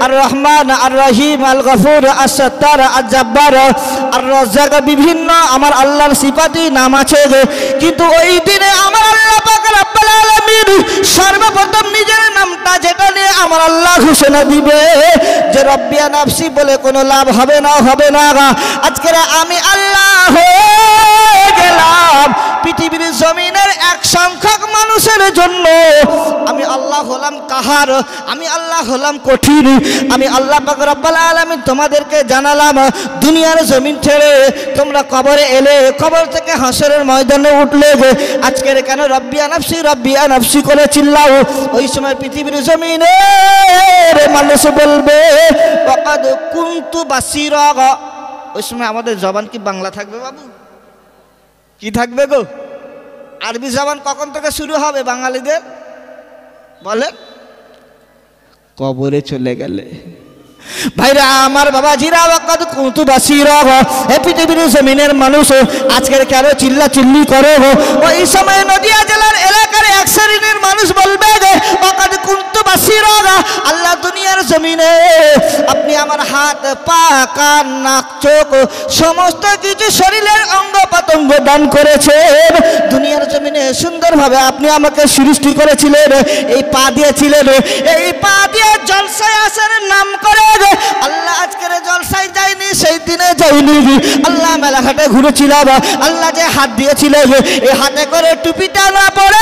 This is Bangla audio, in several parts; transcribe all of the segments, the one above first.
আর রহমান, আর রহিম, আল গফুর, আর সত্তার, আর জব্বার, আর রাজ্জাক, বিভিন্ন আমার আল্লাহর সিফাতি নাম আছে। কিন্তু ওই দিনে আমার আল্লাহ পাক রব্বুল আলামিন সর্বপ্রথম নিজের নামটা যেটা নিয়ে আমার আল্লাহ ঘোষণা দিবে যে রব্বিয়া নাফসি বলে কোনো লাভ হবে না, হবে না। আজকের আমি আল্লাহ হয়ে গেলাম পৃথিবীর জমিনের এক সংখ্যক মানুষের জন্য। আমি আল্লাহ হলাম কাহার, আমি আল্লাহ হলাম কঠিন। আমি আল্লাহ পাক রব্বুল আলামিন তোমাদেরকে জানালাম দুনিয়ার জমিন ছেড়ে তোমরা কবরে এলে, কবর থেকে হাসরের ময়দানে উঠলে। আজকের কেন রব্বিয়া নাফসি রব্বিয়া নাফসি করে চিল্লাও? ওই সময় পৃথিবীর জমিনের মানুষ বলবে ওয়াকাদ কুনতু বাসীরা। ওই সময় আমাদের জবান কি বাংলা থাকবে বাবু? কি থাকবে গো? আরবি জবান কখন থেকে শুরু হবে বাঙালিদের বলেন? কবরে চলে গেলে। ভাইরা আমার বাবাজিরা, ওয়াকাদ কুনতু বাসীরা, এই পৃথিবীর জমিনের মানুষ আজকের কেন চিল্লা চিল্লি করে? ওই সময় নদিয়া জেলার এলাকার এক শ্রেণীর মানুষ বলবে ওয়াকাদ কুনতু বাসীরা, আল্লাহ দুনিয়ার জমিনে আপনি আমার হাত, পা, কান, নাক, চোখ সমস্ত কিছু শরীরের অঙ্গ প্রত্যঙ্গ দান করেছেন। দুনিয়ার জমিনে সুন্দরভাবে আপনি আমাকে সৃষ্টি করেছিলেন, এই পা দিয়েছিলেন, এই পা দিয়ে জলসায় আসার নাম করে আল্লাহ আজকের জলসায় যায়নি, সেই দিনে যায়নি। আল্লাহ মেলাঘাটে ঘুরেছিলাম, আল্লাহ যে হাত দিয়েছিলেন এই হাতে করে টুপিটা না পরে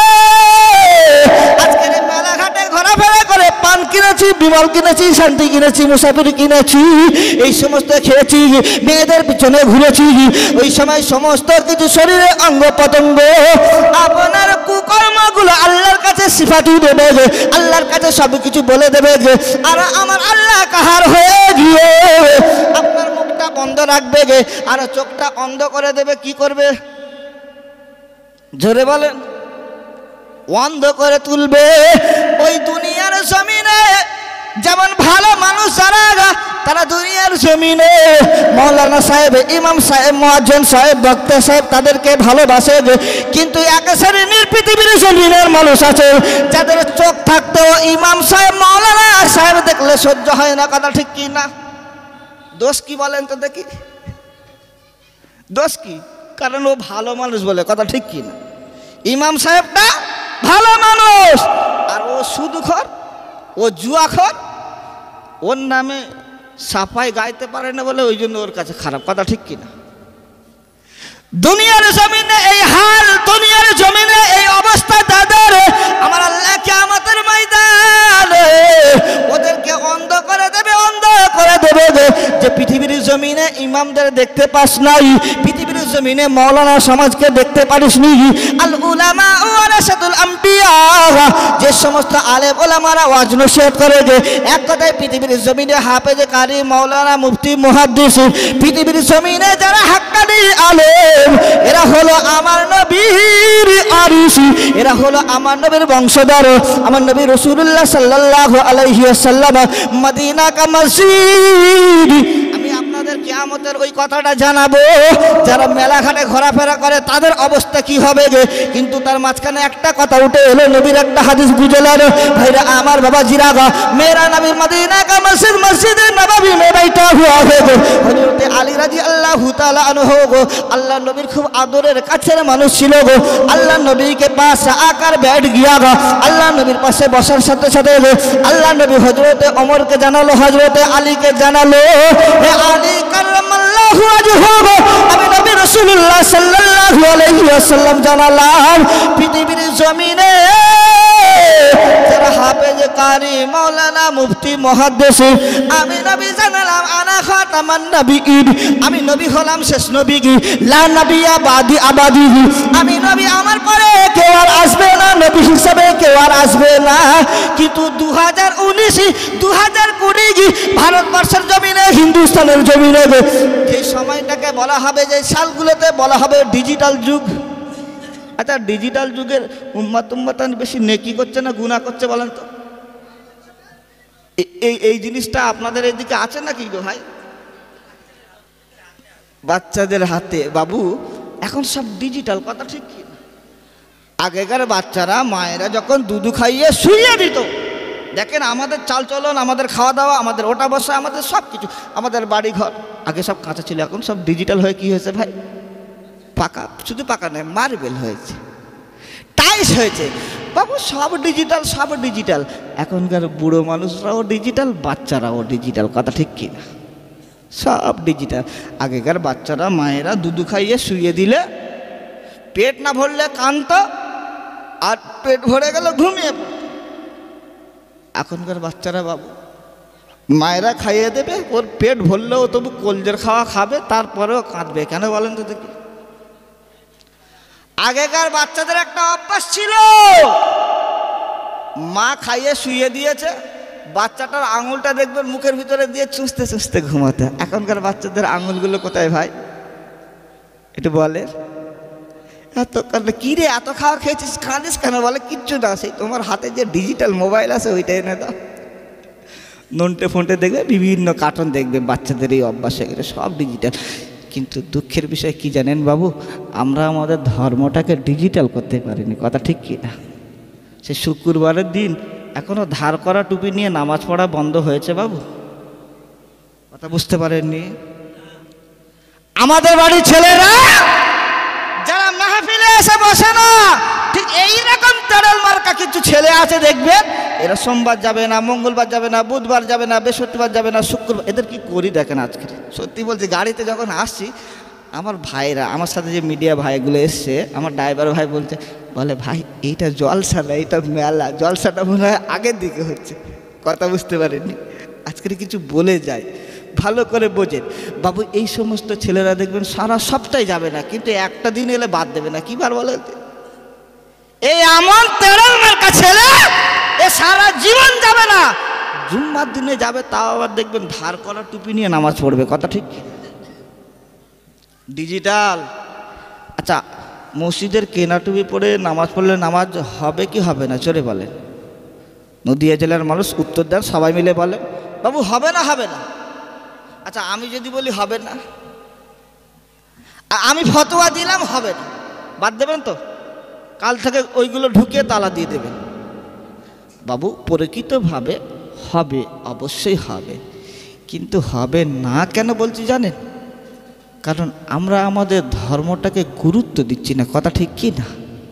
আজকের মেলাঘাটে ঘোরাফেরা করে পান কিনেছি, বিমল কিনেছি, শান্তি কিনেছি, মুসাফির কিনেছি, এই সমস্ত খেয়েছি, মেয়েদের পিছনে ঘুরেছি। ওই সময় সমস্ত কিছু শরীরে অঙ্গ প্রত্যঙ্গ আপনার কুকর্মগুলো আল্লাহর কাছে সিফাতি দেবে, আল্লাহর কাছে সব কিছু বলে দেবে। আর আমার আল্লাহ কাহার হয়ে গিয়ে আপনার মুখটা বন্ধ রাখবে আর চোখটা অন্ধ করে দেবে। কি করবে জোরে বলেন? অন্ধ করে তুলবে। ওই দুনিয়ার জমিনে যেমন ভালো মানুষ যারা তারা দুনিয়ার জমিনে মাওলানা সাহেব, ইমাম সাহেব, মুয়াজ্জিন সাহেব, বক্তা সাহেব তাদেরকে ভালোবাসে। কিন্তু এক শ্রেণীর পৃথিবীর জমিনের মানুষ আছে যাদের চোখ থাকতেও ইমাম সাহেব, মাওলানা সাহেব দেখলে সহ্য হয় না। কথা ঠিক কি না? দোষ কি বলেন তো দেখি? দোষ কি? কারণ ও ভালো মানুষ বলে। কথা ঠিক কি না? ইমাম সাহেবটা ভালো মানুষ আর ও সুদখোর, ও জুয়াখোর, ওর নামে সাফাই গাইতে পারে না বলে ওই জন্য ওর কাছে খারাপ। কথা ঠিক কিনা? দুনিয়ার জমিনে এই হাল, দুনিয়ার জমিনে এই অবস্থা তাদের, আমার আল্লাহ কিয়ামতের ময়দানে ওদেরকে অন্ধ করে দেবে, অন্ধ করে দেবে যে পৃথিবীর জমিনে ইমামদের দেখতে পাস নাই, পৃথিবীর জমিনে মাওলানা সমাজকে দেখতে পারিসনি। আল উলামা ওয়ারাসাতুল আম্বিয়া, যে সমস্ত আলেম ওলামারা ওয়াজ নসিহত করে এক কথায় পৃথিবীর জমিনে হাফেজ, কারি, মাওলানা, মুফতি, মুহাদ্দিস, পৃথিবীর জমিনে যারা হাক্কানি আলেম এরা হলো আমার নবীর আরিশ, এরা হলো আমার নবীর বংশধর। আমার নবী রাসূলুল্লাহ সাল্লাল্লাহু আলাইহি ওয়াসাল্লাম মদিনা কা মসজিদ। আমি আপনাদের কিয়ামতের ওই কথাটা জানাবো, যারা মেলাঘাটে ঘোরাফেরা করে তাদের অবস্থা কি হবে। কিন্তু তার মাঝখানে একটা কথা উঠে এলো, নবীর একটা হাদিস বুঝলেন ভাইরা আমার বাবা জিরাগা, মেরা নবী মদিনা কা মসজিদ মসজিদে নববী মে বাইঠা হুয়া হে। হযরত আলী রাদিয়াল্লাহু তাআলা আনহু আল্লাহ নবীর খুব আদরের কাছের মানুষ ছিল গো। আল্লাহ নবীকে পাশ আকার बैठ गया गो। अल्लाह नबीर पासे बसार साथे साथे अल्लाह नबी हजरत उमर के जानालो, हजरत आली के जानालो, हे आली करमल्लाहु वजहहु, আমি নবী রাসূলুল্লাহ সাল্লাল্লাহু আলাইহি ওয়াসাল্লাম জানালাম পৃথিবীর জমিনে যারা হাফেজ, কারি, মাওলানা, মুফতি, মুহাদ্দিস, আমি নবী জানালাম আনা খাতামান নবিয়্যিন, আমি নবী হলাম শেষ নবী, লা নবিয়্যা বাদি আবাদি, আমি নবী আমার পরে কেউ আর আসবে না, নবী হিসেবে কেউ আর আসবে না। কিন্তু 2019 2020 ভারতবর্ষের জমিনে, হিন্দুস্তানের জমিনে যে সময়টাকে বলা হবে, যে সালগুলোতে বলা হবে ডিজিটাল যুগ। আচ্ছা, ডিজিটাল যুগের উম্মাতান বেশি নেকি করছে না গুনাহ করছে বলেন তো? এই জিনিসটা আপনাদের এইদিকে আছে নাকি গো ভাই? বাচ্চাদের হাতে বাবু এখন সব ডিজিটাল, কথা ঠিক কি? আগেকার বাচ্চারা মায়েরা যখন দুধ খাইয়ে শুইয়ে দিত, দেখেন আমাদের চালচলন, আমাদের খাওয়া দাওয়া, আমাদের ওটা বসা, আমাদের সব কিছু, আমাদের বাড়ি ঘর আগে সব কাঁচা ছিল, এখন সব ডিজিটাল হয়ে কি হয়েছে ভাই, পাকা, শুধু পাকা নয় মার্বেল হয়েছে, টাইলস হয়েছে বাবু, সব ডিজিটাল, সব ডিজিটাল। এখনকার বুড়ো মানুষরাও ডিজিটাল, বাচ্চারাও ডিজিটাল, কথা ঠিক কি না? সব ডিজিটাল। আগেকার বাচ্চারা মায়েরা দুধ খাইয়ে শুয়ে দিলে পেট না ভরলে কান্ত, আর পেট ভরে গেল ঘুমিয়ে। এখনকার বাচ্চারা বাবু মায়েরা খাইয়ে দেবে, ওর পেট ভরলেও তবু কলজের খাওয়া খাবে, তারপরেও কাঁদবে। কেন বলেন তো দেখি? আগেকার বাচ্চাদের একটা অভ্যাস ছিল, মা খাইয়ে শুয়ে দিয়েছে, বাচ্চাটার আঙুলটা দেখবেন মুখের ভিতরে দিয়ে চুষতে চুষতে ঘুমাতে। এখনকার বাচ্চাদের আঙুলগুলো কোথায় ভাই একটু বলে? এত কি রে, এত খাওয়া খেয়েছিস, কাঁদিস কেন? বলে কিচ্ছু না, সেই তোমার হাতে যে ডিজিটাল মোবাইল আছে ওইটাই এনে দাও। নন্টে ফোনটে দেখবে, বিভিন্ন কার্টুন দেখবে, বাচ্চাদের এই অভ্যাস হয়ে গেছে, সব ডিজিটাল। কিন্তু দুঃখের বিষয় কি জানেন বাবু, আমরা আমাদের ধর্মটাকে ডিজিটাল করতে পারিনি, কথা ঠিক কি না? সে শুক্রবারের দিন এখনো ধার করা টুপি নিয়ে নামাজ পড়া বন্ধ হয়েছে বাবু, কথা বুঝতে পারেননি? আমাদের বাড়ির ছেলেরা যারা মাহফিলে এসে বসে না, ঠিক এইরকম তেড়েল মার্কা কিছু ছেলে আছে দেখবেন, এরা সোমবার যাবে না, মঙ্গলবার যাবে না, বুধবার যাবে না, বৃহস্পতিবার যাবে না, শুক্রবার। এদের কি করি দেখেন আজকে, সত্যি বলছি। গাড়িতে যখন আসছি, আমার ভাইরা, আমার সাথে যে মিডিয়া ভাইগুলো এসছে, আমার ড্রাইভার ভাই বলছে, বলে ভাই এইটা জলসা না, এইটা মেলা, জলসাটা মনে হয় আগের দিকে হচ্ছে, কথা বুঝতে পারেননি। আজকের কিছু বলে যায়, ভালো করে বোঝেন বাবু। এই সমস্ত ছেলেরা দেখবেন সারা সপ্তাহে যাবে না, কিন্তু একটা দিন এলে বাদ দেবে না। কি বার বলে? এই এমন তেড়েল মার্কা ছেলে, এ সারা জীবন যাবে না, জুম্মার দিনে যাবে, তাও আবার দেখবেন ধার করা টুপি নিয়ে নামাজ পড়বে, কথা ঠিক? ডিজিটাল। আচ্ছা, মসজিদের কেনা টুপি পরে নামাজ পড়লে নামাজ হবে কি হবে না, চলে বলেন? নদিয়া জেলার মানুষ উত্তর দেন, সবাই মিলে বলে বাবু হবে না, হবে না। আচ্ছা, আমি যদি বলি হবে না, আমি ফতোয়া দিলাম হবে না, বাদ দেবেন তো? কাল থেকে ওইগুলো ঢুকিয়ে তালা দিয়ে দেবেন। বাবু প্রকৃতভাবে হবে, অবশ্যই হবে, কিন্তু হবে না কেন বলছি জানেন? কারণ আমরা আমাদের ধর্মটাকে গুরুত্ব দিচ্ছি না, কথা ঠিক কি না?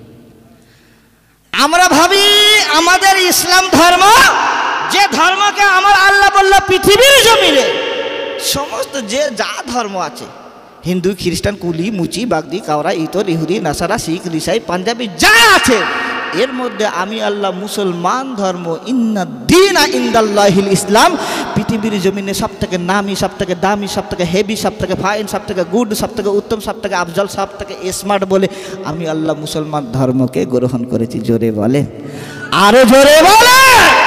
আমরা ভাবি আমাদের ইসলাম ধর্ম, যে ধর্মকে আমার আল্লাহ বলল পৃথিবীর জমিনে সমস্ত যে যা ধর্ম আছে, হিন্দু, খ্রিস্টান, কুলি, মুচি, বাগদি, কাওরা, ইতর, ইহুদি, নাসারা, শিখ, রিসাই, পাঞ্জাবি যা আছে, এর মধ্যে আমি আল্লাহ মুসলমান ধর্ম, ইন্না দীনা ইনদাল্লাহিল ইসলাম, পৃথিবীর জমিনে সব থেকে নামি, সব থেকে দামি, সব থেকে হেভি, সব থেকে ফাইন, সব থেকে গুড, সব থেকে উত্তম, সব থেকে আফজল, সব থেকে স্মার্ট বলে আমি আল্লাহ মুসলমান ধর্মকে গ্রহণ করেছি। জোরে বলে, আরো জোরে বলে।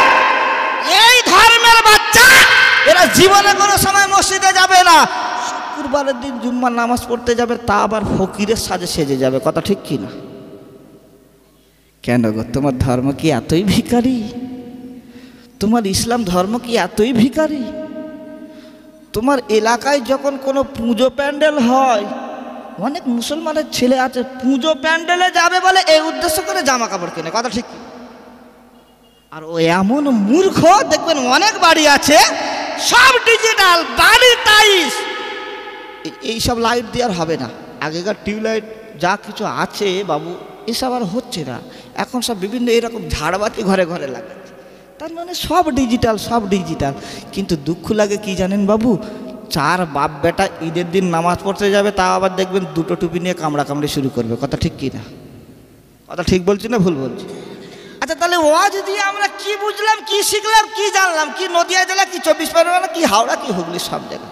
এই ধর্মের বাচ্চা এরা জীবনে কোনো সময় মসজিদে যাবে না, শুক্রবারের দিন জুম্মার নামাজ পড়তে যাবে, তা আবার ফকিরের সাজে সেজে যাবে, কথা ঠিক কি না? কেন গো, তোমার ধর্ম কি এতই ভিখারি? তোমার ইসলাম ধর্ম কি এতই ভিখারি? তোমার এলাকায় যখন কোনো পুজো প্যান্ডেল হয়, অনেক মুসলমানের ছেলে আছে পুজো প্যান্ডেলে যাবে বলে এই উদ্দেশ্য করে জামা কাপড় কেনে, কথা ঠিক? আর ও এমন মূর্খ দেখবেন অনেক বাড়ি আছে সব ডিজিটাল, বাড়ি টাইলস, এইসব লাইট দেওয়ার হবে না। আগেকার টিউবলাইট যা কিছু আছে বাবু, এসব আর হচ্ছে না, এখন সব বিভিন্ন এরকম ঝাড়বাতি ঘরে ঘরে লাগাচ্ছে, তার মানে সব ডিজিটাল, সব ডিজিটাল। কিন্তু দুঃখ লাগে কি জানেন বাবু, চার বাপ বেটা ঈদের দিন নামাজ পড়তে যাবে, তা আবার দেখবেন দুটো টুপি নিয়ে কামড়া কামড়ি শুরু করবে, কথা ঠিক কি না? কথা ঠিক বলছি না ভুল বলছি? আচ্ছা, তাহলে ওয়াজ দিয়ে আমরা কি বুঝলাম, কি শিখলাম, কি জানলাম? কি নদিয়া জেলা, কি 24 পরগনা, কি হাওড়া, কি হুগলি, সব জায়গা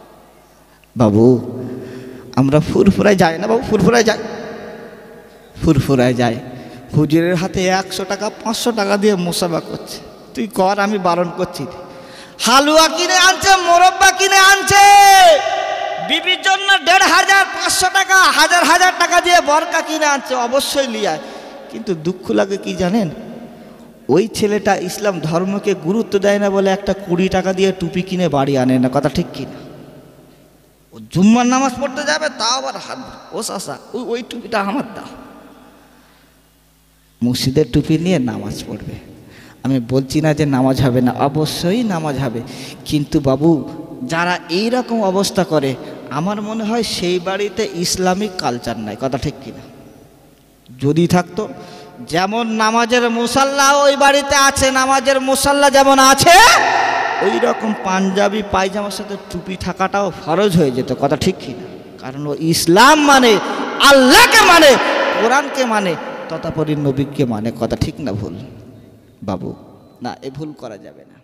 বাবু আমরা ফুরফুরায় যাই না বাবু? ফুরফুরায় যাই, ফুরফুরায় যায়, হুজুরের হাতে 100 টাকা 500 টাকা দিয়ে মোসাফা করছে, তুই কর, আমি বারণ করছি। হালুয়া কিনে আনছে, মোরব্বা কিনে আনছে, বিবির জন্য 1500 500 টাকা, 1000 টাকা দিয়ে বরকা কিনে আনছে, অবশ্যই লিয়া। কিন্তু দুঃখ লাগে কি জানেন, ওই ছেলেটা ইসলাম ধর্মকে গুরুত্ব দেয় না বলে একটা 20 টাকা দিয়ে টুপি কিনে বাড়ি আনে না, কথা ঠিক কিনা? ও জুম্মার নামাজ পড়তে যাবে, তাও আবার হাত, ও চাচা ওই টুপিটা আমার দাও, মসজিদের টুপি নিয়ে নামাজ পড়বে। আমি বলছি না যে নামাজ হবে না, অবশ্যই নামাজ হবে, কিন্তু বাবু যারা এই রকম অবস্থা করে আমার মনে হয় সেই বাড়িতে ইসলামিক কালচার নাই। কথা ঠিক কিনা? যদি থাকতো, যেমন নামাজের মুসাল্লা ওই বাড়িতে আছে, নামাজের মুসাল্লা যেমন আছে, ওই রকম পাঞ্জাবি পায়জামার সাথে টুপি থাকাটাও ফরজ হয়ে যেত। কথা ঠিক কিনা? কারণ ও ইসলাম মানে, আল্লাহকে মানে, কোরআনকে মানে, তথাপরি নবীকে মানে। কথা ঠিক না ভুল বাবু? না, এ ভুল করা যাবে না।